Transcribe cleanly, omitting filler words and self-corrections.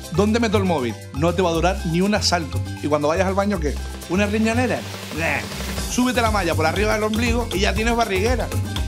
¿Dónde meto el móvil? No te va a durar ni un asalto. Y cuando vayas al baño, ¿qué? ¿Una riñonera? Súbete la malla por arriba del ombligo y ya tienes barriguera.